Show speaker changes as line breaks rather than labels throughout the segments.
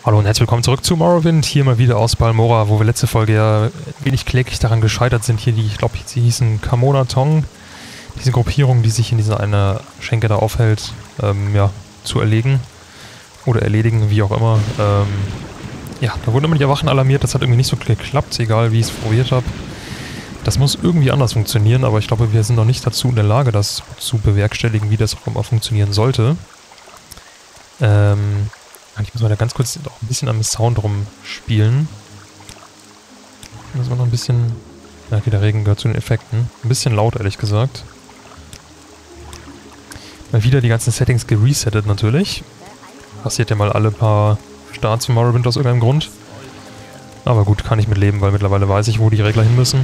Hallo und herzlich willkommen zurück zu Morrowind, hier mal wieder aus Balmora, wo wir letzte Folge ja ein wenig kläglich daran gescheitert sind, hier die, ich glaube, sie hießen Kamona Tong, diese Gruppierung, die sich in dieser eine Schenke da aufhält, ja, zu erlegen oder erledigen, wie auch immer. Ja, da wurden immer die Wachen alarmiert, das hat irgendwie nicht so geklappt, egal wie ich es probiert habe. Das muss irgendwie anders funktionieren, aber ich glaube, wir sind noch nicht dazu in der Lage, das zu bewerkstelligen, wie das auch immer funktionieren sollte. Ich muss mal da ganz kurz auch ein bisschen am Sound rumspielen. Das war noch ein bisschen... Ja, okay, der Regen gehört zu den Effekten. Ein bisschen laut, ehrlich gesagt. Mal wieder die ganzen Settings geresettet, natürlich. Passiert ja mal alle paar Starts von Morrowind aus irgendeinem Grund. Aber gut, kann ich mit leben, weil mittlerweile weiß ich, wo die Regler hin müssen.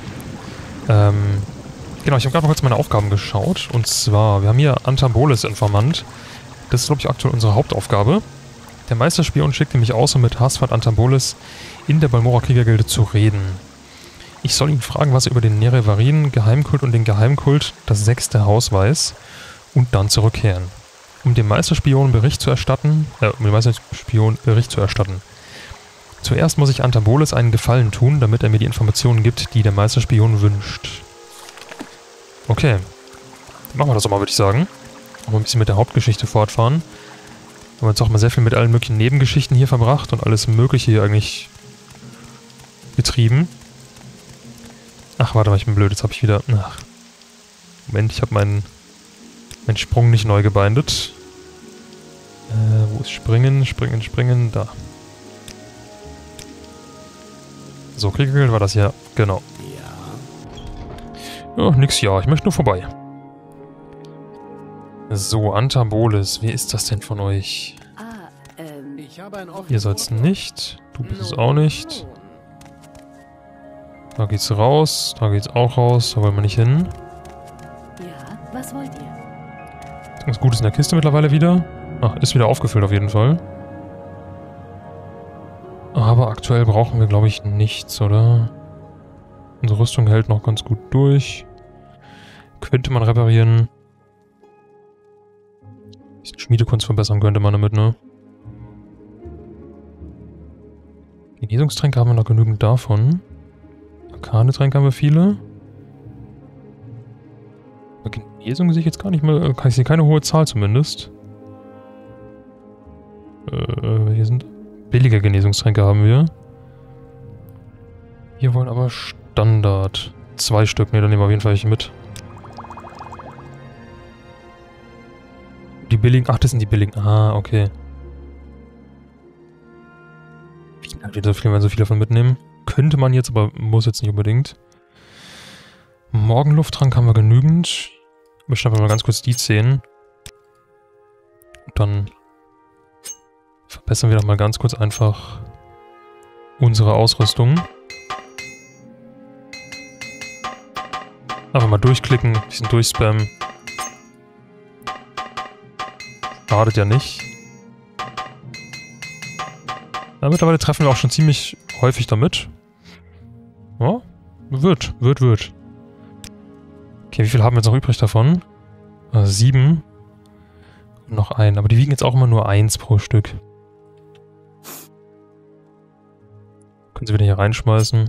Genau, ich habe gerade noch kurz meine Aufgaben geschaut. Und zwar, wir haben hier Antamboles Informant. Das ist, glaube ich, aktuell unsere Hauptaufgabe. Der Meisterspion schickte mich aus, um mit Hasfat Antamboles in der Balmora Kriegergilde zu reden. Ich soll ihn fragen, was er über den Nerevarinen Geheimkult und den Geheimkult, das 6. Haus, weiß, und dann zurückkehren. Um dem Meisterspion Bericht zu erstatten. Zuerst muss ich Antamboles einen Gefallen tun, damit er mir die Informationen gibt, die der Meisterspion wünscht. Okay. Machen wir das doch mal, würde ich sagen. Auch mal ein bisschen mit der Hauptgeschichte fortfahren. Wir haben uns auch mal sehr viel mit allen möglichen Nebengeschichten hier verbracht und alles Mögliche hier eigentlich betrieben. Ach, warte mal, ich bin blöd. Jetzt habe ich wieder... Ach. Moment, ich habe meinen Sprung nicht neu gebindet. Wo ist Springen? Springen. Da. So, Kriegergilde war das ja. Genau. Ja, nix ja. Ich möchte nur vorbei. So, Antamboles. Wer ist das denn von euch? Ihr seid's nicht. Du bist es auch nicht. Da geht's raus. Da geht's auch raus. Da wollen wir nicht hin.
Ja, was wollt ihr?
Was Gutes in der Kiste mittlerweile wieder. Ach, ist wieder aufgefüllt auf jeden Fall. Aber aktuell brauchen wir, glaube ich, nichts, oder? Unsere Rüstung hält noch ganz gut durch. Könnte man reparieren. Die Schmiedekunst verbessern könnte man damit, ne? Genesungstränke haben wir noch genügend davon. Arkanetränke haben wir viele. Bei Genesung sehe ich jetzt gar nicht mehr. Ich sehe keine hohe Zahl zumindest. Hier sind billige Genesungstränke haben wir. Wir wollen aber Standard. 2 Stück. Ne, dann nehmen wir auf jeden Fall welche mit. Die billigen. Ach, das sind die billigen. Ah, okay. Wir werden so viel davon mitnehmen. Könnte man jetzt, aber muss jetzt nicht unbedingt. Morgenlufttrank haben wir genügend. Wir schnappen mal ganz kurz die 10. Und dann verbessern wir doch mal ganz kurz einfach unsere Ausrüstung. Einfach mal durchklicken, ein bisschen durchspammen. Schadet ja nicht. Ja, mittlerweile treffen wir auch schon ziemlich häufig damit. Ja, wird. Okay, wie viel haben wir jetzt noch übrig davon? 7. Und noch 1. Aber die wiegen jetzt auch immer nur 1 pro Stück. Können sie wieder hier reinschmeißen.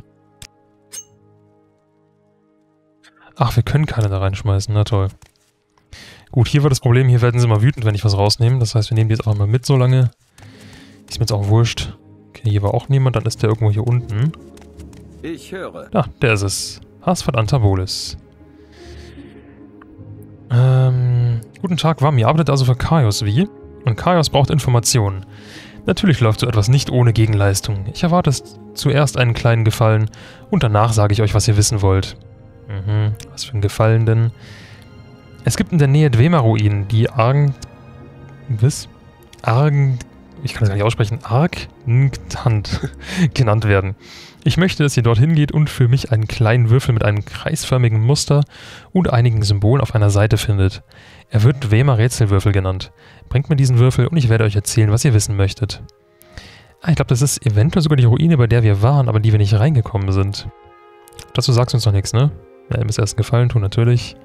Ach, wir können keine da reinschmeißen. Na toll. Gut, hier war das Problem. Hier werden sie mal wütend, wenn ich was rausnehme. Das heißt, wir nehmen die jetzt auch mal mit so lange. Ist mir jetzt auch wurscht. Okay, hier war auch niemand. Dann ist der irgendwo hier unten.
Ich höre.
Ah, der ist es. Hasfat Antamboles. Guten Tag, Wam. Ihr arbeitet also für Kaios, wie? Und Kaios braucht Informationen. Natürlich läuft so etwas nicht ohne Gegenleistung. Ich erwarte zuerst einen kleinen Gefallen und danach sage ich euch, was ihr wissen wollt. Was für ein Gefallen denn? Es gibt in der Nähe Dwemer-Ruinen, die ich kann das gar nicht aussprechen, Argntand genannt werden. Ich möchte, dass ihr dorthin geht und für mich einen kleinen Würfel mit einem kreisförmigen Muster und einigen Symbolen auf einer Seite findet. Er wird Dwemer-Rätselwürfel genannt. Bringt mir diesen Würfel und ich werde euch erzählen, was ihr wissen möchtet. Ah, ich glaube, das ist eventuell sogar die Ruine, bei der wir waren, aber die wir nicht reingekommen sind. Dazu sagst du uns noch nichts, ne? Ja, ihr müsst erst einen Gefallen tun, natürlich.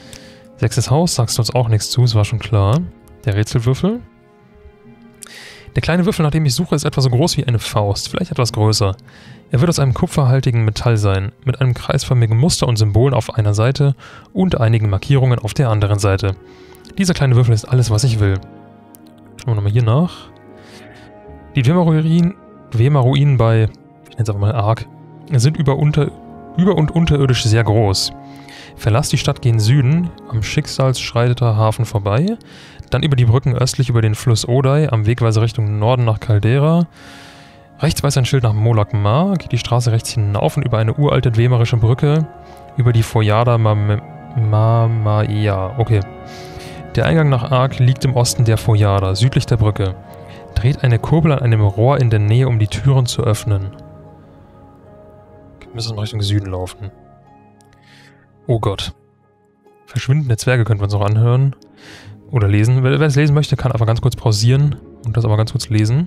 6. Haus sagst du uns auch nichts zu, das war schon klar. Der Rätselwürfel. Der kleine Würfel, nach dem ich suche, ist etwa so groß wie eine Faust, vielleicht etwas größer. Er wird aus einem kupferhaltigen Metall sein, mit einem kreisförmigen Muster und Symbolen auf einer Seite und einigen Markierungen auf der anderen Seite. Dieser kleine Würfel ist alles, was ich will. Schauen wir nochmal hier nach. Die Dwemer-Ruinen bei, ich nenne es einfach mal Ark, sind über- und unterirdisch sehr groß. Verlass die Stadt gen Süden, am Schicksalsschreiter Hafen vorbei, dann über die Brücken östlich über den Fluss Odai, am Wegweiser Richtung Norden nach Caldera. Rechts weist ein Schild nach Molag Ma, geht die Straße rechts hinauf und über eine uralte dwemerische Brücke, über die Foyada Mamaea. Okay. Der Eingang nach Ark liegt im Osten der Foyada, südlich der Brücke. Dreht eine Kurbel an einem Rohr in der Nähe, um die Türen zu öffnen. Okay, wir müssen in Richtung Süden laufen. Oh Gott. Verschwindende Zwerge könnte man es auch anhören. Oder lesen. Wer es lesen möchte, kann einfach ganz kurz pausieren und das aber ganz kurz lesen.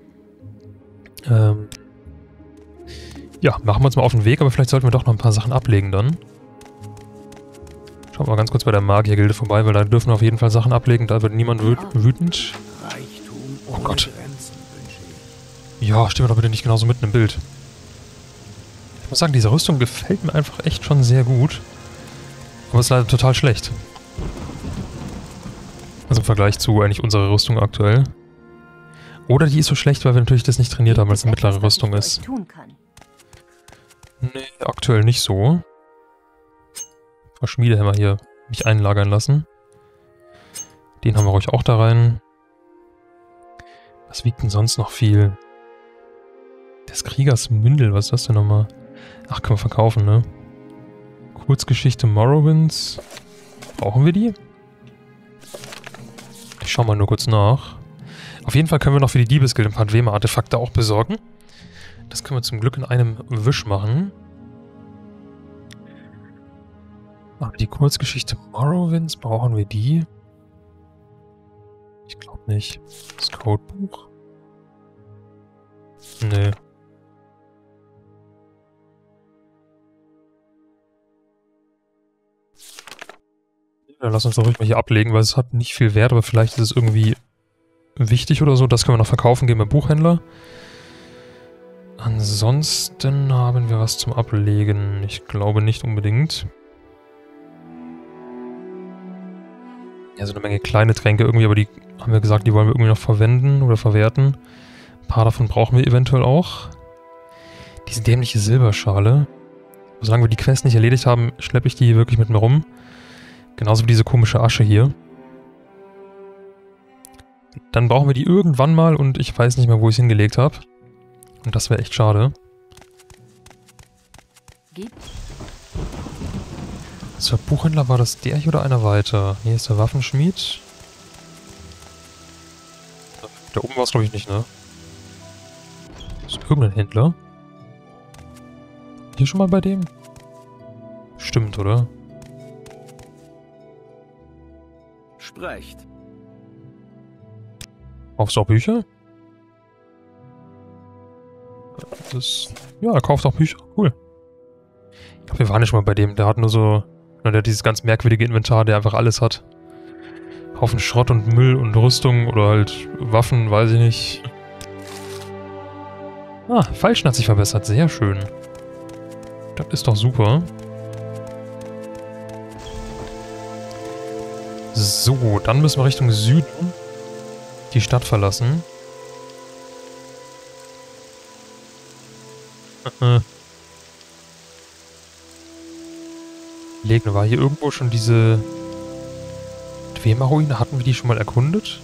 Ja, machen wir uns mal auf den Weg, aber vielleicht sollten wir doch noch ein paar Sachen ablegen dann. Schauen wir mal ganz kurz bei der Magiergilde vorbei, weil da dürfen wir auf jeden Fall Sachen ablegen, da wird niemand wütend. Oh Gott. Ja, stehen wir doch bitte nicht genauso mitten im Bild. Ich muss sagen, diese Rüstung gefällt mir einfach echt schon sehr gut. Aber ist leider total schlecht. Also im Vergleich zu eigentlich unserer Rüstung aktuell. Oder die ist so schlecht, weil wir natürlich das nicht trainiert haben, weil es eine mittlere Rüstung ist. Nee, aktuell nicht so. Ein paar Schmiedehämmer hier mich einlagern lassen. Den haben wir ruhig auch da rein. Was wiegt denn sonst noch viel? Des Kriegers Mündel, was ist das denn nochmal? Ach, können wir verkaufen, ne? Kurzgeschichte Morrowinds. Brauchen wir die? Ich schau mal nur kurz nach. Auf jeden Fall können wir noch für die Diebesgilde ein paar Dwemer-Artefakte auch besorgen. Das können wir zum Glück in einem Wisch machen. Aber die Kurzgeschichte Morrowinds, brauchen wir die? Ich glaube nicht. Das Codebuch? Nee. Ja, lass uns doch ruhig mal hier ablegen, weil es hat nicht viel Wert, aber vielleicht ist es irgendwie wichtig oder so. Das können wir noch verkaufen, gehen wir Buchhändler. Ansonsten haben wir was zum Ablegen. Ich glaube nicht unbedingt. Ja, so eine Menge kleine Tränke irgendwie, aber die haben wir gesagt, die wollen wir irgendwie noch verwenden oder verwerten. Ein paar davon brauchen wir eventuell auch. Diese dämliche Silberschale. Solange wir die Quest nicht erledigt haben, schleppe ich die hier wirklich mit mir rum. Genauso wie diese komische Asche hier. Dann brauchen wir die irgendwann mal und ich weiß nicht mehr, wo ich es hingelegt habe. Und das wäre echt schade. Zur Buchhändler war das der hier oder einer weiter? Hier ist der Waffenschmied. Da oben war es glaube ich nicht, ne? Ist irgendein Händler? Hier schon mal bei dem? Stimmt, oder?
Sprecht.
Kaufst du auch Bücher? Ja, er kauft auch Bücher. Cool. Ich glaube, wir waren ja schon mal bei dem. Der hat nur so... Der hat dieses ganz merkwürdige Inventar, der einfach alles hat. Haufen Schrott und Müll und Rüstung oder halt Waffen, weiß ich nicht. Ah, Feilschen hat sich verbessert. Sehr schön. Das ist doch super. So, dann müssen wir Richtung Süden die Stadt verlassen. Legne, war hier irgendwo schon diese Dwemer-Ruine? Hatten wir die schon mal erkundet?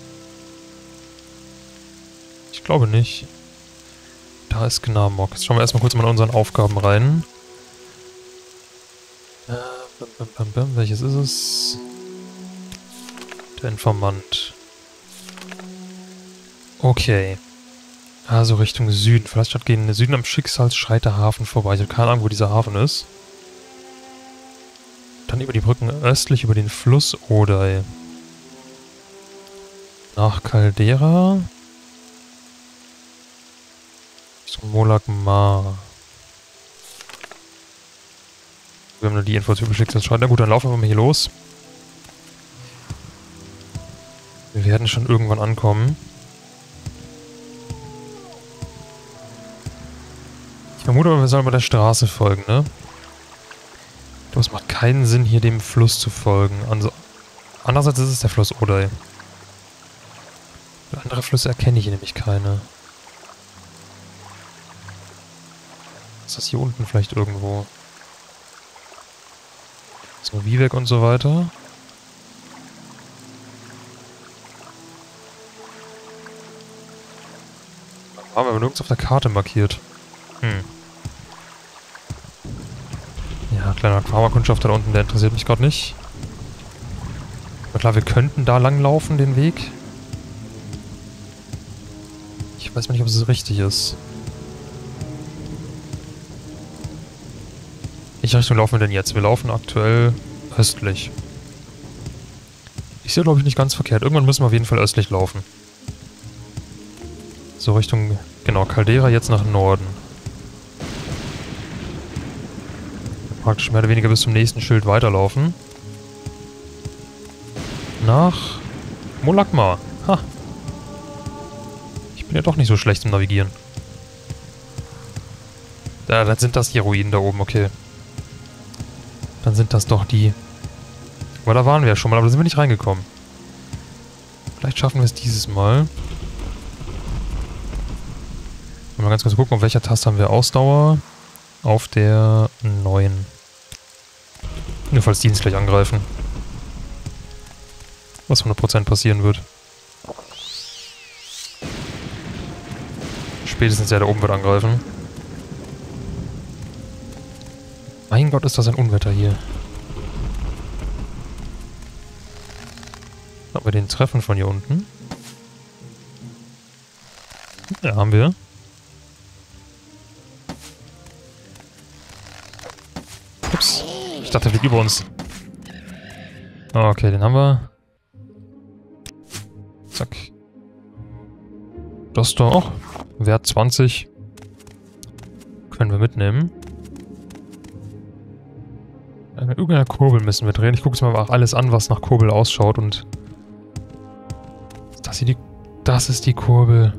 Ich glaube nicht. Da ist Gnamok. Jetzt schauen wir erstmal kurz mal in unseren Aufgaben rein. Welches ist es? Der Informant. Okay. Also Richtung Süden. Vielleicht statt gehen in den Süden am Schicksalsschreiter Hafen vorbei. Ich habe keine Ahnung, wo dieser Hafen ist. Dann über die Brücken östlich über den Fluss Odai. Nach Caldera. Zum Molag Ma. Wir haben nur die Infos über Schicksalsschreiter. Na gut, dann laufen wir mal hier los. Wir werden schon irgendwann ankommen. vermute aber, wir sollen bei der Straße folgen, ne? Ich glaube, es macht keinen Sinn, hier dem Fluss zu folgen. Andererseits ist es der Fluss Odai. Andere Flüsse erkenne ich hier nämlich keine. Ist das hier unten vielleicht irgendwo? So, Wiebeck und so weiter. Haben wir aber nirgends auf der Karte markiert. Ja, kleiner Aquamarkundschafter da unten, der interessiert mich gerade nicht. Aber klar, wir könnten da lang laufen, den Weg. Ich weiß mal nicht, ob es richtig ist. Welche Richtung laufen wir denn jetzt? Wir laufen aktuell östlich. Ich sehe, glaube ich, nicht ganz verkehrt. Irgendwann müssen wir auf jeden Fall östlich laufen. So Richtung, genau, Caldera, jetzt nach Norden. Praktisch mehr oder weniger bis zum nächsten Schild weiterlaufen. Nach Molakma. Ha. Ich bin ja doch nicht so schlecht im Navigieren. Ja, dann sind das die Ruinen da oben, okay. Dann sind das doch die... Aber da waren wir ja schon mal, aber da sind wir nicht reingekommen. Vielleicht schaffen wir es dieses Mal. Mal ganz kurz gucken, auf welcher Taste haben wir Ausdauer. Auf der 9. Nur falls die uns gleich angreifen. Was 100% passieren wird. Spätestens der da oben wird angreifen. Mein Gott, ist das ein Unwetter hier. Haben wir den treffen von hier unten? Ja, haben wir. Ups. Ich dachte, der fliegt über uns. Okay, den haben wir. Zack. Das da auch. Wert 20. Können wir mitnehmen. Mit irgendeiner Kurbel müssen wir drehen. Ich gucke jetzt mal auch alles an, was nach Kurbel ausschaut und... Ist das hier die... Das ist die Kurbel.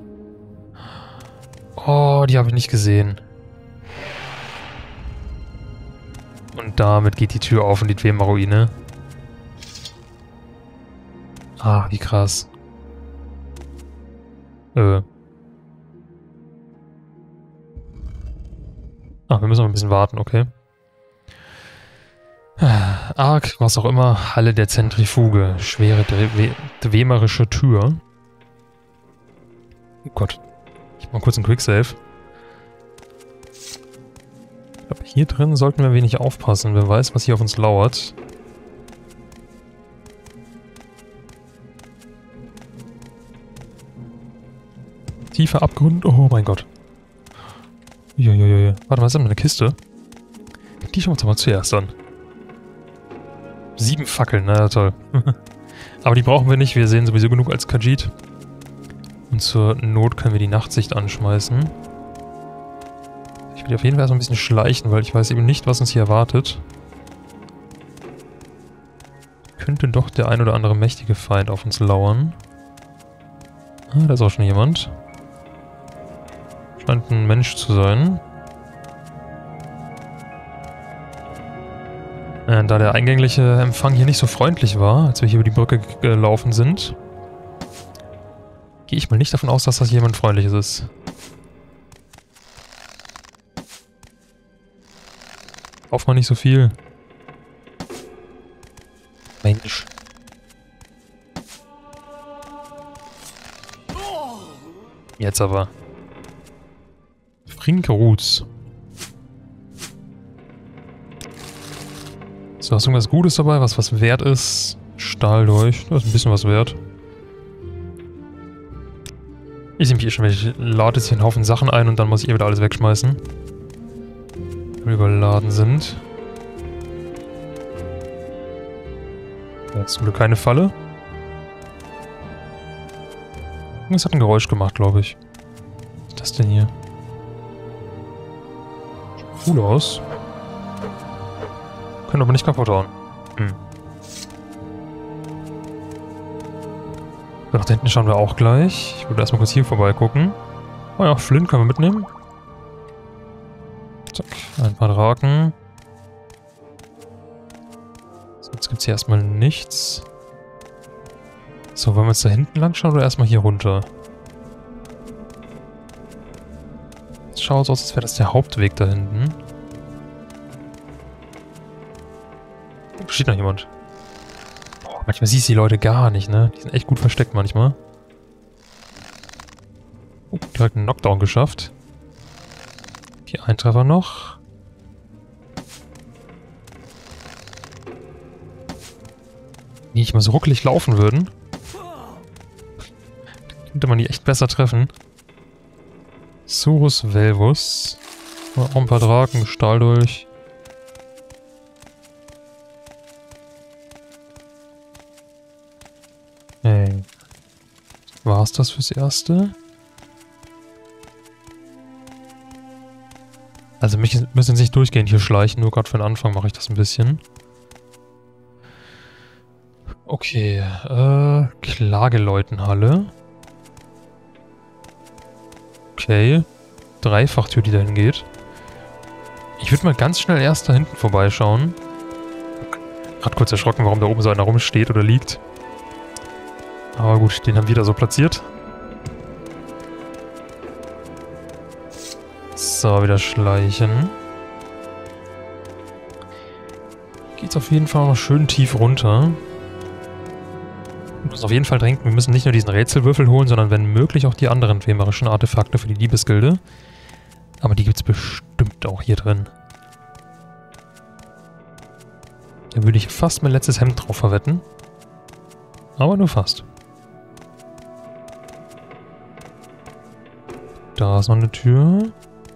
Oh, die habe ich nicht gesehen. Und damit geht die Tür auf in die Dwemer-Ruine. Ah, wie krass. Ah, wir müssen noch ein bisschen warten, okay. Arg, was auch immer, Halle der Zentrifuge, schwere dwemerische Tür. Oh Gott, ich mach mal kurz einen Quicksave. Ich glaube, hier drin sollten wir ein wenig aufpassen, wer weiß, was hier auf uns lauert. Tiefer Abgrund, oh mein Gott. Jojojo. Warte mal, ist das eine Kiste? Die schauen wir uns mal zuerst an. 7 Fackeln, na ja, toll. Aber die brauchen wir nicht, wir sehen sowieso genug als Khajiit. Und zur Not können wir die Nachtsicht anschmeißen. Ich will auf jeden Fall erstmal ein bisschen schleichen, weil ich weiß eben nicht, was uns hier erwartet. Könnte doch der ein oder andere mächtige Feind auf uns lauern. Ah, da ist auch schon jemand. Scheint ein Mensch zu sein. Da der eingängliche Empfang hier nicht so freundlich war, als wir hier über die Brücke gelaufen sind, gehe ich mal nicht davon aus, dass das jemand Freundliches ist. Auf mal nicht so viel. Mensch. Jetzt aber. Frinkeruts. So, hast du irgendwas Gutes dabei, was wert ist? Stahl durch. Das ist ein bisschen was wert. Ich sehe mich hier schon, ich lade jetzt hier einen Haufen Sachen ein und dann muss ich wieder alles wegschmeißen. Wenn wir überladen sind. Ja, zum Glück keine Falle. Das hat ein Geräusch gemacht, glaube ich. Was ist das denn hier? Sieht cool aus. Können aber nicht kaputt hauen. So, nach da hinten schauen wir auch gleich. Ich würde erstmal kurz hier vorbeigucken. Oh ja, Flint können wir mitnehmen. Zack, ein paar Draken. So, jetzt gibt es hier erstmal nichts. So, wollen wir uns da hinten lang schauen oder erstmal hier runter? Jetzt schaut es aus, als wäre das der Hauptweg da hinten. Da steht noch jemand. Boah, manchmal siehst du die Leute gar nicht, ne? Die sind echt gut versteckt manchmal. Oh, direkt einen Knockdown geschafft. Die Eintreffer noch. Wenn die nicht mal so ruckelig laufen würden, könnte man die echt besser treffen. Surus Velvus. Auch ein paar Draken, Stahl durch. Hey. War's das fürs Erste? Also wir müssen jetzt nicht durchgehend hier schleichen, nur gerade für den Anfang mache ich das ein bisschen. Okay, Klageleutenhalle. Okay, Dreifachtür, die dahin geht. Ich würde mal ganz schnell erst da hinten vorbeischauen. Gerade kurz erschrocken, warum da oben so einer rumsteht oder liegt. Aber gut, den haben wir da so platziert. So, wieder schleichen. Geht's auf jeden Fall noch schön tief runter. Wir müssen auf jeden Fall trinken. Wir müssen nicht nur diesen Rätselwürfel holen, sondern wenn möglich auch die anderen fehmerischen Artefakte für die Liebesgilde. Aber die gibt's bestimmt auch hier drin. Da würde ich fast mein letztes Hemd drauf verwetten. Aber nur fast. Da ist noch eine Tür.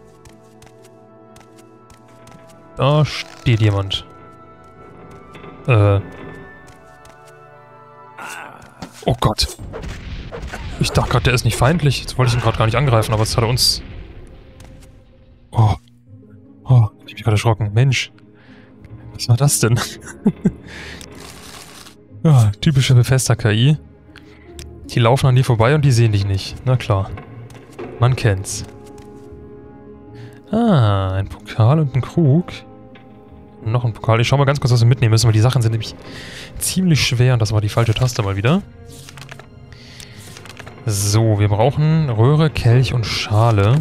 Da steht jemand. Oh Gott. Ich dachte gerade, der ist nicht feindlich. Jetzt wollte ich ihn gerade gar nicht angreifen, aber jetzt hat er uns... Oh. Oh, hab ich mich gerade erschrocken. Mensch. Was war das denn? Ja, typische Bethesda-KI. Die laufen an dir vorbei und die sehen dich nicht. Na klar. Man kennt's. Ah, ein Pokal und ein Krug. Und noch ein Pokal. Ich schau mal ganz kurz, was wir mitnehmen müssen, weil die Sachen sind nämlich ziemlich schwer und das war die falsche Taste mal wieder. So, wir brauchen Röhre, Kelch und Schale.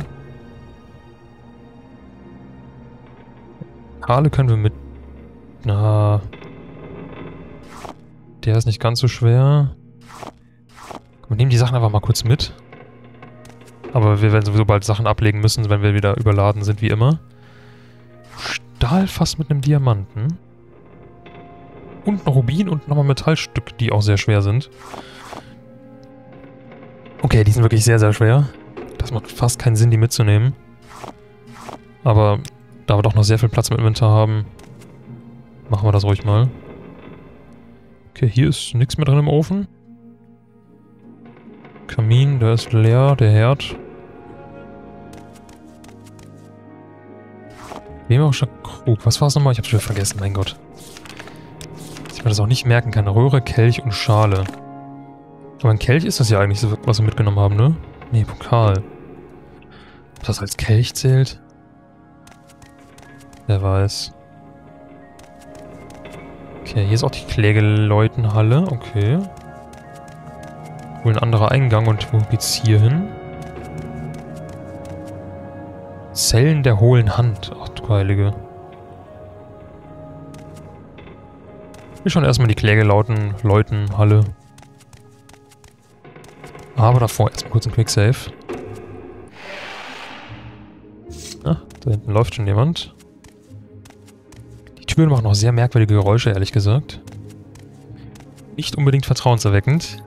Schale können wir mit... Na... Der ist nicht ganz so schwer. Wir nehmen die Sachen einfach mal kurz mit. Aber wir werden sowieso bald Sachen ablegen müssen, wenn wir wieder überladen sind, wie immer. Stahlfass mit einem Diamanten. Und ein Rubin und nochmal Metallstück, die auch sehr schwer sind. Okay, die sind wirklich sehr, sehr schwer. Das macht fast keinen Sinn, die mitzunehmen. Aber da wir doch noch sehr viel Platz im Inventar haben, machen wir das ruhig mal. Okay, hier ist nichts mehr drin im Ofen. Kamin, der ist leer, der Herd. Wehmerischer Krug. Was war es nochmal? Ich hab's wieder vergessen, mein Gott. Dass ich mir das auch nicht merken kann. Röhre, Kelch und Schale. Aber ein Kelch ist das ja eigentlich, so, was wir mitgenommen haben, ne? Nee, Pokal. Ob das als Kelch zählt? Wer weiß. Okay, hier ist auch die Klägeleutenhalle. Okay. Wohl ein anderer Eingang und wo geht's hier hin? Zellen der hohlen Hand. Ach du Heilige. Wir schauen erstmal die Klägeleutenhalle. Aber davor erstmal kurz ein Quicksave. Ah, da hinten läuft schon jemand. Die Türen machen noch sehr merkwürdige Geräusche, ehrlich gesagt. Nicht unbedingt vertrauenserweckend.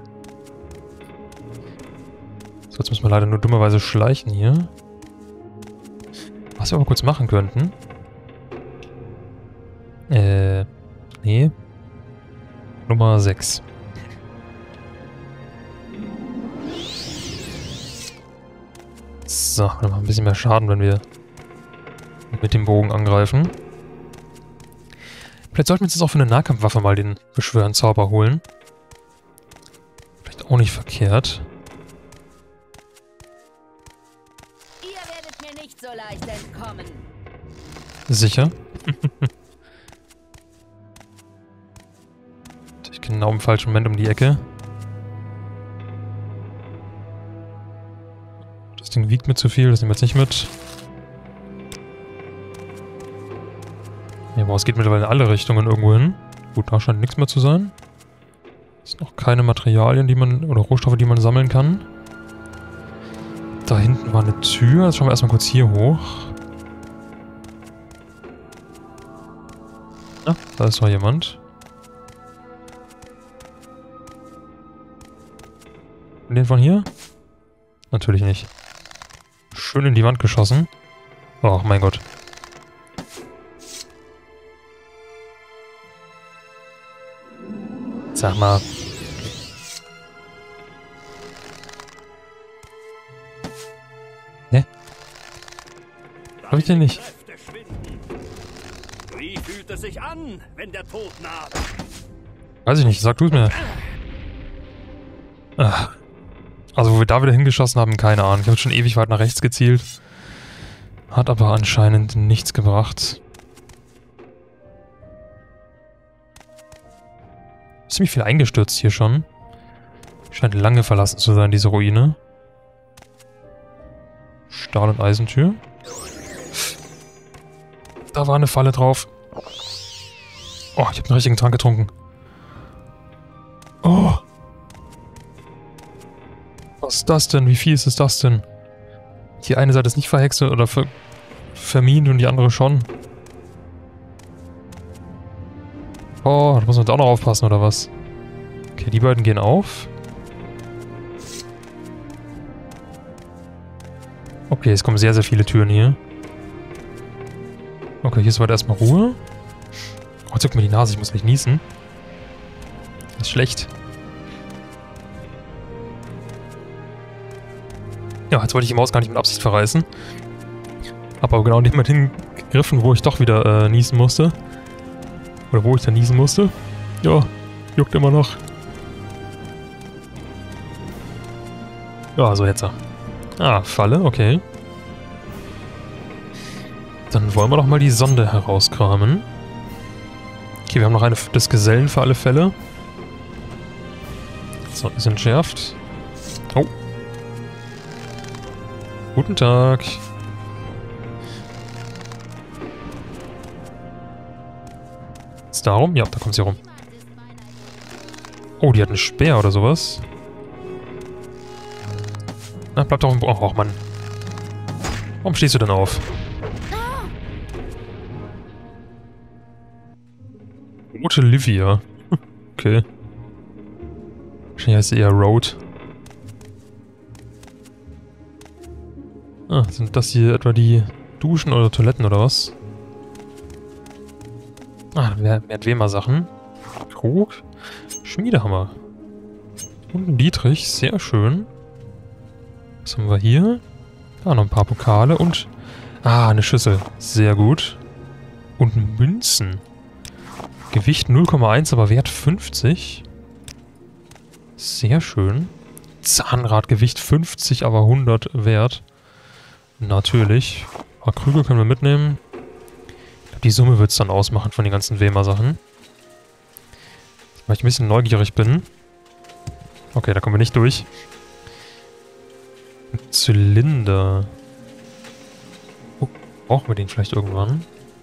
So, jetzt müssen wir leider nur dummerweise schleichen hier. Was wir aber kurz machen könnten. Nee. Nummer 6. So, wir machen ein bisschen mehr Schaden, wenn wir mit dem Bogen angreifen. Vielleicht sollten wir uns jetzt auch für eine Nahkampfwaffe mal den Beschwören-Zauber holen. Vielleicht auch nicht verkehrt.
Ihr werdet mir nicht so leicht entkommen.
Sicher. Ich genau im falschen Moment um die Ecke. Das Ding wiegt mir zu viel, das nehmen wir jetzt nicht mit. Ja, boah, es geht mittlerweile in alle Richtungen irgendwo hin. Gut, da scheint nichts mehr zu sein. Es sind noch keine Materialien, die man, oder Rohstoffe, die man sammeln kann. Da hinten war eine Tür. Jetzt schauen wir erstmal kurz hier hoch. Ja, da ist noch jemand. Den von hier? Natürlich nicht. Schön in die Wand geschossen. Oh mein Gott. Sag mal. Hä? Hab ich den nicht?
Wie fühlt es sich an, wenn der Tod naht?
Weiß ich nicht, sag du es mir. Ach. Also wo wir da wieder hingeschossen haben, keine Ahnung. Ich habe schon ewig weit nach rechts gezielt. Hat aber anscheinend nichts gebracht. Ziemlich viel eingestürzt hier schon. Scheint lange verlassen zu sein, diese Ruine. Stahl- und Eisentür. Da war eine Falle drauf. Oh, ich habe einen richtigen Trank getrunken. Oh. Was ist das denn? Wie fies ist das denn? Die eine Seite ist nicht verhext oder vermint und die andere schon. Oh, da muss man da auch noch aufpassen, oder was? Okay, die beiden gehen auf. Okay, es kommen sehr, sehr viele Türen hier. Okay, hier ist weiter erstmal Ruhe. Oh, zuck mir die Nase, ich muss mich niesen. Das ist schlecht. Ja, jetzt wollte ich die Maus gar nicht mit Absicht verreißen. Hab aber genau nicht mal hingegriffen, wo ich doch wieder niesen musste. Oder wo ich dann niesen musste. Ja, juckt immer noch. Ja, so jetzt. Ah, Falle, okay. Dann wollen wir doch mal die Sonde herauskramen. Okay, wir haben noch eine des Gesellen für alle Fälle. So, ist entschärft. Oh. Guten Tag. Ist da rum? Ja, da kommt sie rum. Oh, die hat einen Speer oder sowas. Na, bleib doch im... Oh, Mann. Warum stehst du denn auf? Rote Livia. Okay. Wahrscheinlich heißt sie eher Road. Ah, sind das hier etwa die Duschen oder Toiletten oder was? Ah, mehr Dwemer-Sachen. Krug. Schmiedehammer. Und ein Dietrich, sehr schön. Was haben wir hier? Ah, noch ein paar Pokale und... Ah, eine Schüssel. Sehr gut. Und Münzen. Gewicht 0,1, aber Wert 50. Sehr schön. Zahnradgewicht 50, aber 100 Wert. Natürlich. Ein paar Krüge können wir mitnehmen. Die Summe wird es dann ausmachen von den ganzen Dwemer-Sachen. Weil ich ein bisschen neugierig bin. Okay, da kommen wir nicht durch. Ein Zylinder. Oh, brauchen wir den vielleicht irgendwann?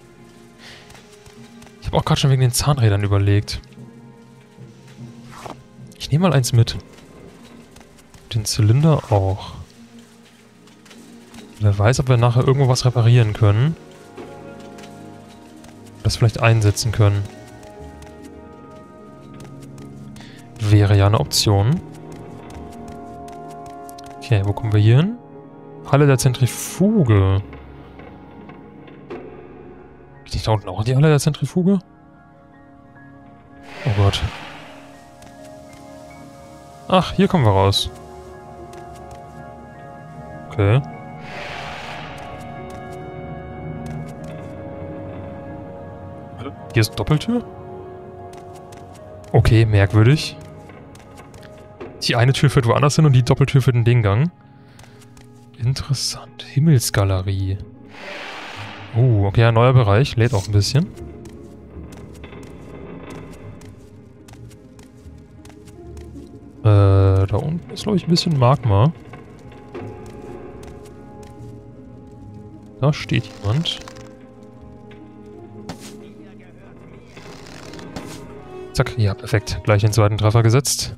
Ich habe auch gerade schon wegen den Zahnrädern überlegt. Ich nehme mal eins mit. Den Zylinder auch. Wer weiß, ob wir nachher irgendwo was reparieren können. Das vielleicht einsetzen können. Wäre ja eine Option. Okay, wo kommen wir hier hin? Halle der Zentrifuge. Ist da unten auch die Halle der Zentrifuge? Oh Gott. Ach, hier kommen wir raus. Okay. Hier ist eine Doppeltür? Okay, merkwürdig. Die eine Tür führt woanders hin und die Doppeltür führt in den Gang. Interessant. Himmelsgalerie. Okay, ein neuer Bereich. Lädt auch ein bisschen. Da unten ist, glaube ich, ein bisschen Magma. Da steht jemand. Zack, ja, perfekt. Gleich den zweiten Treffer gesetzt.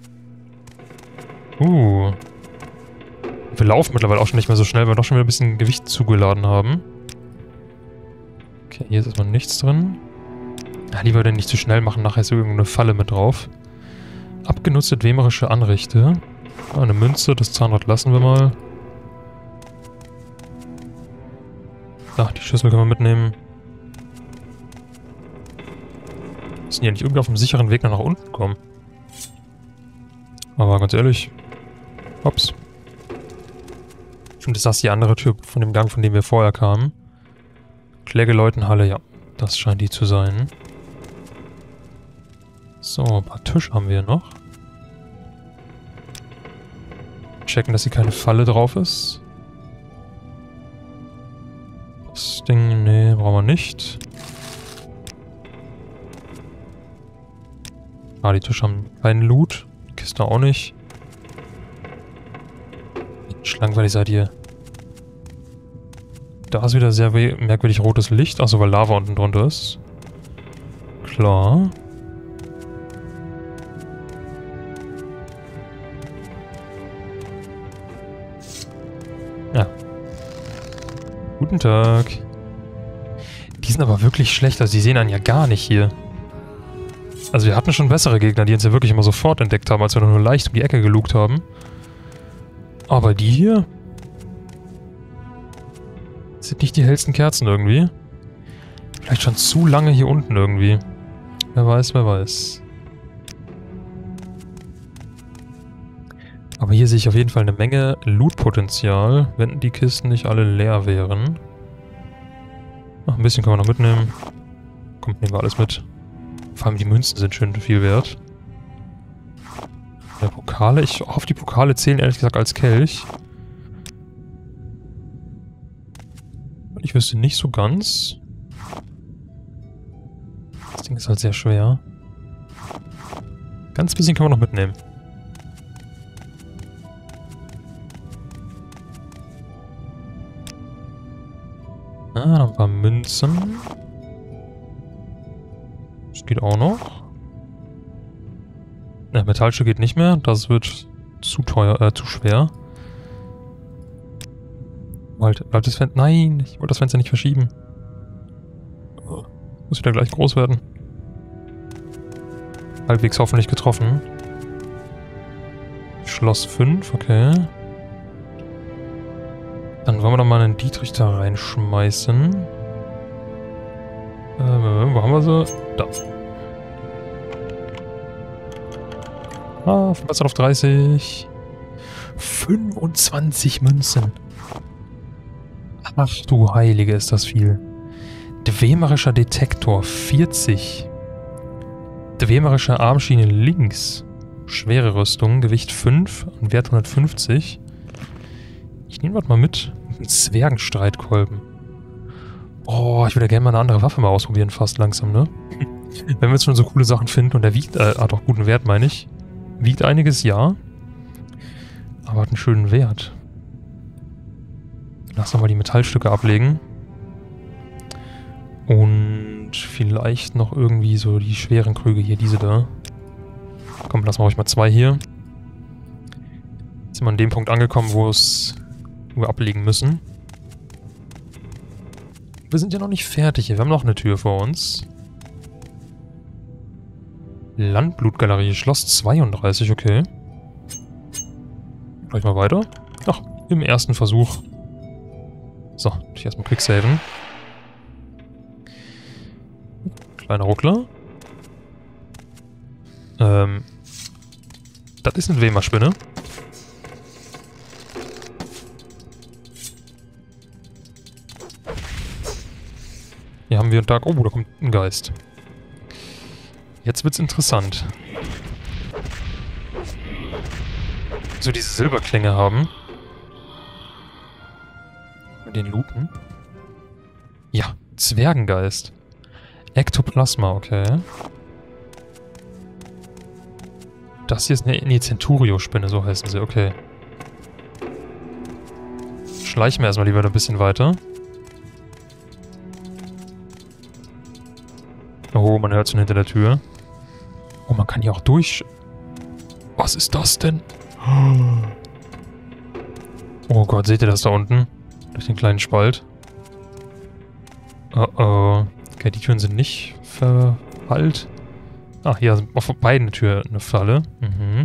Wir laufen mittlerweile auch schon nicht mehr so schnell, weil wir doch schon wieder ein bisschen Gewicht zugeladen haben. Okay, hier ist erstmal nichts drin. Ja, lieber denn nicht zu schnell machen, nachher ist irgendeine Falle mit drauf. Abgenutzte dwemerische Anrichte. Eine Münze, das Zahnrad lassen wir mal. Ach, die Schüssel können wir mitnehmen. Müssen ja nicht irgendwie auf einem sicheren Weg nach unten kommen. Aber ganz ehrlich. Hops. Stimmt, ist das die andere Tür von dem Gang, von dem wir vorher kamen. Klägeleutenhalle, ja. Das scheint die zu sein. So, ein paar Tische haben wir noch. Checken, dass hier keine Falle drauf ist. Das Ding, nee, brauchen wir nicht. Ah, die Tische haben keinen Loot. Die Kiste auch nicht. Langweilig seid ihr. Da ist wieder sehr merkwürdig rotes Licht. Achso, weil Lava unten drunter ist. Klar. Ja. Guten Tag. Die sind aber wirklich schlecht. Also die sehen einen ja gar nicht hier. Also wir hatten schon bessere Gegner, die uns ja wirklich immer sofort entdeckt haben, als wir nur leicht um die Ecke gelugt haben. Aber die hier sind nicht die hellsten Kerzen irgendwie. Vielleicht schon zu lange hier unten irgendwie. Wer weiß, wer weiß. Aber hier sehe ich auf jeden Fall eine Menge Loot-Potenzial, wenn die Kisten nicht alle leer wären. Ach, ein bisschen können wir noch mitnehmen. Kommt, nehmen wir alles mit. Vor allem die Münzen sind schön viel wert. Ja, Pokale. Ich hoffe, die Pokale zählen ehrlich gesagt als Kelch. Ich wüsste nicht so ganz. Das Ding ist halt sehr schwer. Ganz bisschen können wir noch mitnehmen. Ah, noch ein paar Münzen. Das geht auch noch. Ne, Metallstück geht nicht mehr. Das wird zu teuer, zu schwer. Bleibt das Fenster... Nein, ich wollte das Fenster nicht verschieben. Muss wieder gleich groß werden. Halbwegs hoffentlich getroffen. Schloss 5, okay. Dann wollen wir doch mal einen Dietrich da reinschmeißen. Wo haben wir sie? Da. Ah, verbessert auf 30. 25 Münzen. Ach du Heilige, ist das viel. Dwemerischer Detektor 40. Dwemerische Armschiene links. Schwere Rüstung, Gewicht 5 und Wert 150. Ich nehme das mal mit. Ein Zwergenstreitkolben. Oh, ich würde ja gerne mal eine andere Waffe mal ausprobieren, fast langsam, ne? Wenn wir jetzt schon so coole Sachen finden und der wiegt, hat auch guten Wert, meine ich. Wiegt einiges, ja. Aber hat einen schönen Wert. Lass noch mal die Metallstücke ablegen. Und vielleicht noch irgendwie so die schweren Krüge hier, diese da. Komm, lassen wir ruhig mal 2 hier. Jetzt sind wir an dem Punkt angekommen, wo wir ablegen müssen. Wir sind ja noch nicht fertig hier. Wir haben noch eine Tür vor uns. Landblutgalerie, Schloss 32, okay. Gleich mal weiter. Ach, im ersten Versuch. So, ich erstmal quicksaven. Kleiner Ruckler. Das ist eine Dwemer-Spinne. Hier haben wir einen Tag. Oh, da kommt ein Geist. Jetzt wird's interessant. So diese Silberklinge haben. Mit den Looten. Zwergengeist. Ektoplasma, okay. Das hier ist eine Centurio-Spinne, so heißen sie, okay. Schleichen wir erstmal lieber ein bisschen weiter. Oh, man hört schon hinter der Tür. Oh, man kann hier auch durch... Was ist das denn? Oh Gott, seht ihr das da unten? Durch den kleinen Spalt. Oh oh. Okay, die Türen sind nicht verhallt. Ach, hier sind auf beiden Türen eine Falle. Mhm.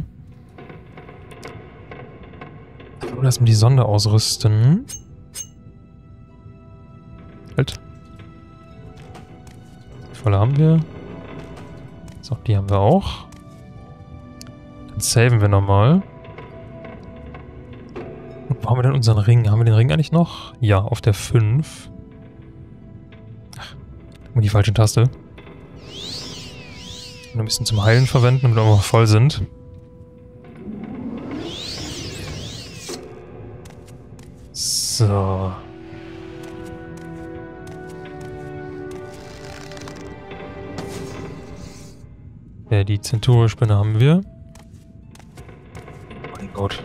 Ich will erstmal die Sonde ausrüsten. Halt. Die Falle haben wir. So, die haben wir auch. Dann saven wir nochmal. Und wo haben wir denn unseren Ring? Haben wir den Ring eigentlich noch? Ja, auf der 5. Ach, die falsche Taste. Und ein bisschen zum Heilen verwenden, damit wir auch voll sind. So. Ja, die Centurio-Spinne haben wir. Oh mein Gott.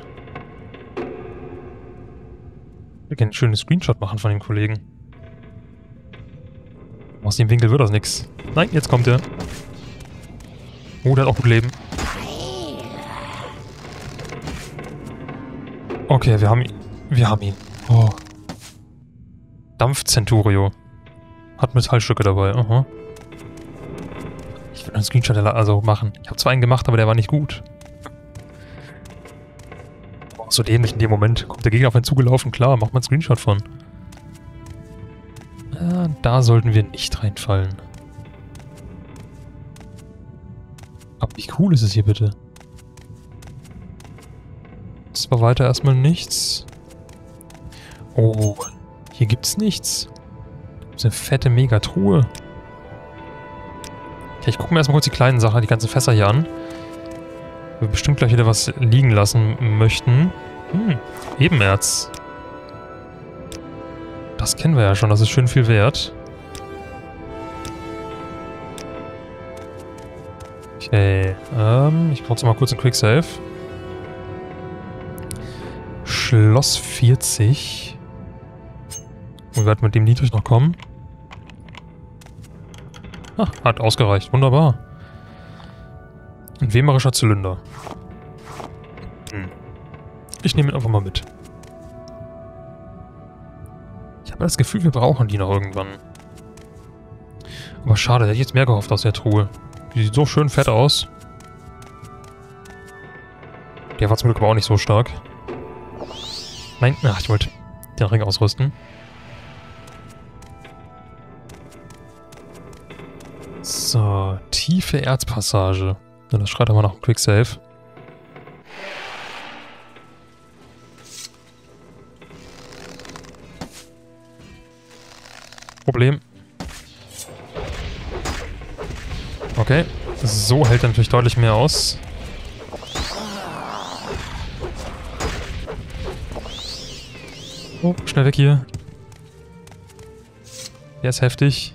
Ich will gerne einen schönen Screenshot machen von dem Kollegen. Aus dem Winkel wird das nix. Nein, jetzt kommt er. Oh, der hat auch gut Leben. Okay, wir haben ihn. Wir haben ihn. Oh. Dampf-Centurio. Hat Metallstücke dabei. Aha. Ich will einen Screenshot also machen. Ich habe zwar einen gemacht, aber der war nicht gut. Oh, so dämlich in dem Moment. Kommt der Gegner auf einen zugelaufen. Klar, macht man einen Screenshot von. Da sollten wir nicht reinfallen. Aber wie cool ist es hier bitte? Das war weiter erstmal nichts. Oh, hier gibt's nichts. Das ist eine fette Megatruhe. Okay, ich gucke mir erstmal kurz die kleinen Sachen, die ganzen Fässer hier an. Wir bestimmt gleich wieder was liegen lassen möchten. Ebenerz. Das kennen wir ja schon, das ist schön viel wert. Okay, ich brauche jetzt mal kurz einen Quicksave. Schloss 40. Wir werden mit dem niedrig noch kommen. Ah, hat ausgereicht. Wunderbar. Ein wehmerischer Zylinder. Ich nehme ihn einfach mal mit. Ich habe das Gefühl, wir brauchen die noch irgendwann. Aber schade, da hätte ich jetzt mehr gehofft aus der Truhe. Die sieht so schön fett aus. Der war zum Glück aber auch nicht so stark. Nein, ach, ich wollte den Ring ausrüsten. So, tiefe Erzpassage. Ja, das schreit aber nach einem Quicksave. Problem. Okay, so hält er natürlich deutlich mehr aus. Oh, schnell weg hier. Der ist heftig.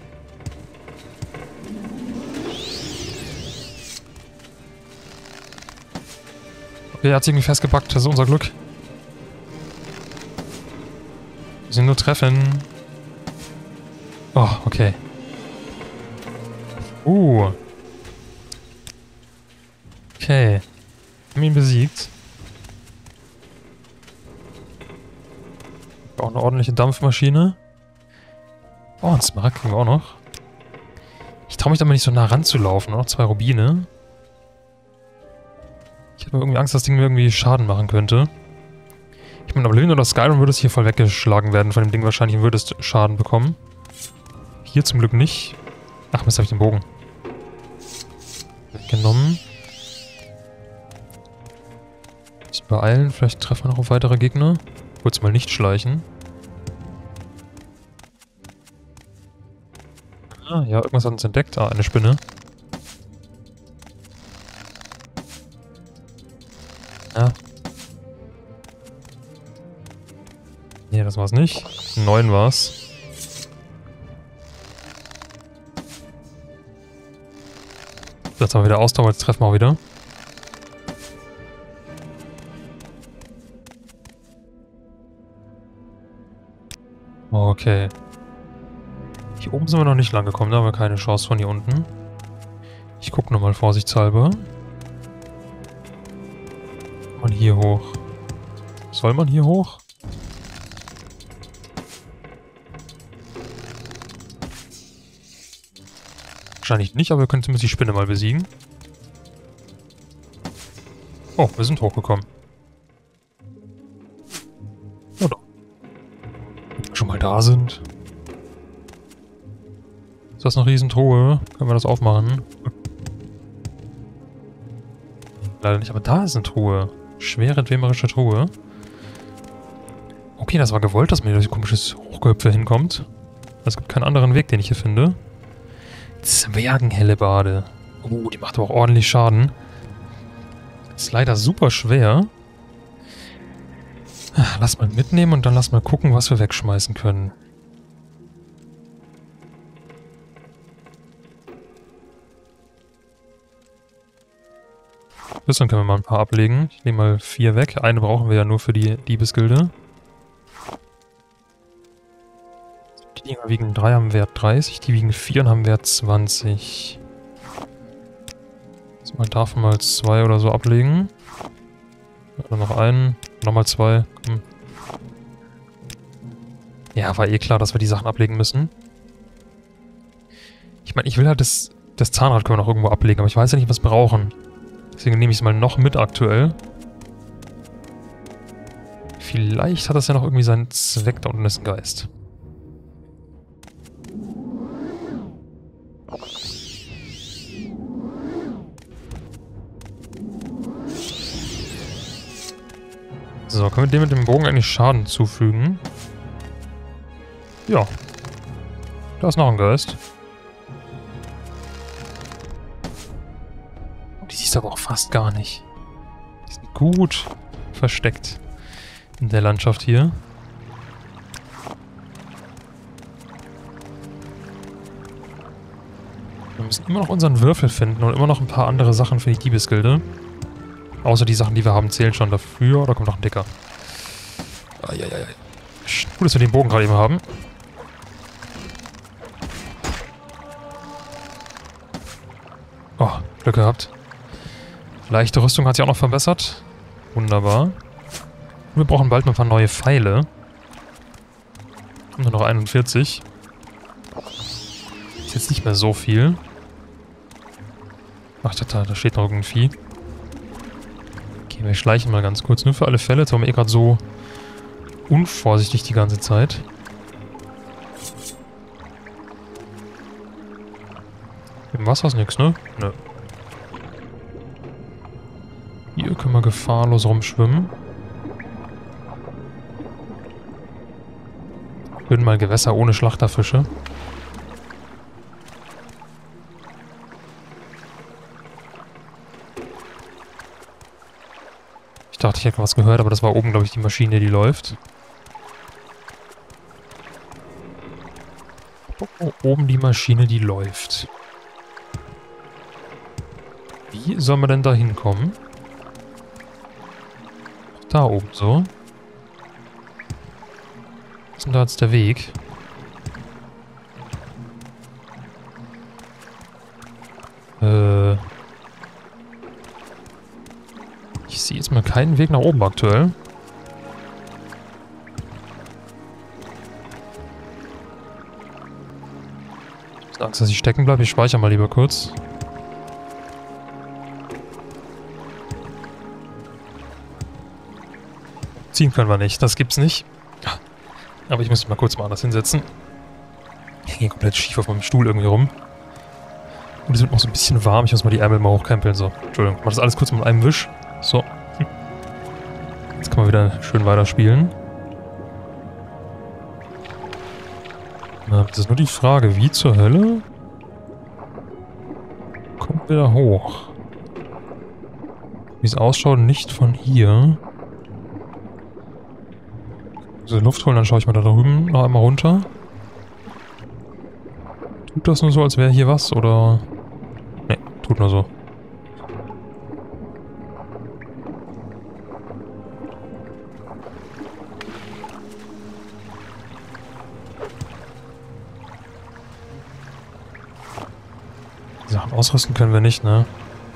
Okay, er hat sich irgendwie festgepackt. Das ist unser Glück. Wir müssen ihn nur treffen. Oh, okay. Okay. Haben ihn besiegt. Auch eine ordentliche Dampfmaschine. Oh, ein Smaragd kriegen wir auch noch. Ich traue mich da mal nicht so nah ranzulaufen. Noch 2 Rubine. Ich habe irgendwie Angst, dass das Ding mir irgendwie Schaden machen könnte. Ich meine, Oblivion oder Skyrim würde es hier voll weggeschlagen werden von dem Ding wahrscheinlich und würde es Schaden bekommen. Hier zum Glück nicht. Ach, Mist, habe ich den Bogen weggenommen. Bisschen beeilen, vielleicht treffen wir noch auf weitere Gegner. Kurz mal nicht schleichen. Ah, ja, irgendwas hat uns entdeckt. Ah, eine Spinne. Ja. Nee, das war's nicht. 9 war's. Jetzt haben wir wieder Ausdauer, jetzt treffen wir auch wieder. Okay. Hier oben sind wir noch nicht lang gekommen, da haben wir keine Chance von hier unten. Ich gucke nochmal vorsichtshalber. Man hier hoch. Soll man hier hoch? Wahrscheinlich nicht, aber wir können zumindest die Spinne mal besiegen. Oh, wir sind hochgekommen. Oder? Wenn wir schon mal da sind. Ist das eine Riesentruhe? Können wir das aufmachen? Leider nicht, aber da ist eine Truhe. Schwere, entwähmerische Truhe. Okay, das war gewollt, dass man hier durch komisches Hochgehüpfe hinkommt. Es gibt keinen anderen Weg, den ich hier finde. Zwergenhellebade. Die macht aber auch ordentlich Schaden. Ist leider super schwer. Lass mal mitnehmen und dann lass mal gucken, was wir wegschmeißen können. Dann können wir mal ein paar ablegen. Ich nehme mal 4 weg. Eine brauchen wir ja nur für die Diebesgilde. Die Dinger wiegen 3, haben Wert 30. Die wiegen 4 und haben Wert 20. Also man darf mal 2 oder so ablegen. Oder noch einen. Nochmal 2. Ja, war eh klar, dass wir die Sachen ablegen müssen. Ich meine, ich will halt das Zahnrad können wir noch irgendwo ablegen, aber ich weiß ja nicht, was wir brauchen. Deswegen nehme ich es mal noch mit aktuell. Vielleicht hat das ja noch irgendwie seinen Zweck. Da unten ist ein Geist. So, können wir dem mit dem Bogen eigentlich Schaden zufügen? Ja. Da ist noch ein Geist. Die siehst du aber auch fast gar nicht. Die sind gut versteckt in der Landschaft hier. Wir müssen immer noch unseren Würfel finden und immer noch ein paar andere Sachen für die Diebesgilde. Außer die Sachen, die wir haben, zählen schon dafür. Da kommt noch ein Dicker. Eieiei. Gut, dass wir den Bogen gerade eben haben. Oh, Glück gehabt. Leichte Rüstung hat sich auch noch verbessert. Wunderbar. Und wir brauchen bald noch ein paar neue Pfeile. Nur noch 41. Ist jetzt nicht mehr so viel. Ach, da steht noch irgendein Vieh. Okay, wir schleichen mal ganz kurz. Nur für alle Fälle. Jetzt waren wir eh gerade so unvorsichtig die ganze Zeit. Im Wasser ist nichts, ne? Nö. Hier können wir gefahrlos rumschwimmen. Schön mal Gewässer ohne Schlachterfische. Ich dachte, ich hätte was gehört, aber das war oben, glaube ich, die Maschine, die läuft. Oh, oben die Maschine, die läuft. Wie soll man denn da hinkommen? Da oben so. Was ist denn da jetzt der Weg? Ich sehe jetzt mal keinen Weg nach oben aktuell. Ich habe Angst, dass ich stecken bleibe. Ich speichere mal lieber kurz. Ziehen können wir nicht, das gibt's nicht. Aber ich muss mich mal kurz anders hinsetzen. Ich hänge komplett schief auf meinem Stuhl irgendwie rum. Und es wird noch so ein bisschen warm. Ich muss mal die Ärmel mal hochkrempeln. So, Entschuldigung. Ich mach das alles kurz mit einem Wisch. So. Jetzt kann man wieder schön weiterspielen. Das ist nur die Frage, wie zur Hölle kommt wir da hoch? Wie es ausschaut, nicht von hier. Also Luft holen, dann schaue ich mal da drüben noch einmal runter. Tut das nur so, als wäre hier was, oder? Ne, Gut, nur so. Sachen ausrüsten können wir nicht, ne?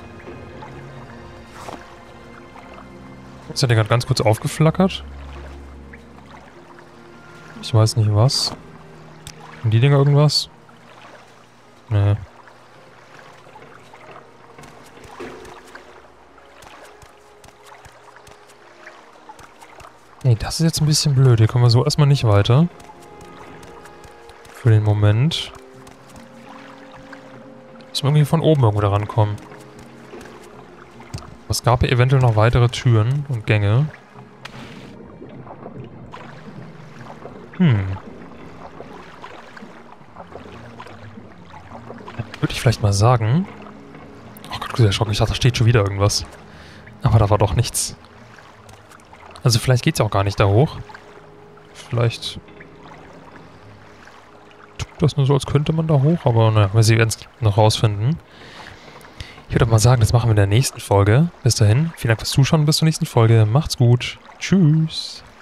Jetzt hat er gerade ganz kurz aufgeflackert. Ich weiß nicht was. Haben die Dinger irgendwas? Nee. Nee, das ist jetzt ein bisschen blöd. Hier kommen wir so erstmal nicht weiter. Für den Moment. Müssen wir irgendwie von oben irgendwo da rankommen. Es gab hier eventuell noch weitere Türen und Gänge. Dann würde ich vielleicht mal sagen... Oh Gott, sehr erschrocken. Ich dachte, da steht schon wieder irgendwas. Aber da war doch nichts. Also vielleicht geht es ja auch gar nicht da hoch. Vielleicht... tut das nur so, als könnte man da hoch. Aber naja, wir werden es noch rausfinden. Ich würde mal sagen, das machen wir in der nächsten Folge. Bis dahin, vielen Dank fürs Zuschauen. Bis zur nächsten Folge. Macht's gut. Tschüss.